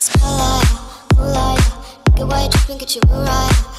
Spotlight, moonlight, get white, drip and get you right.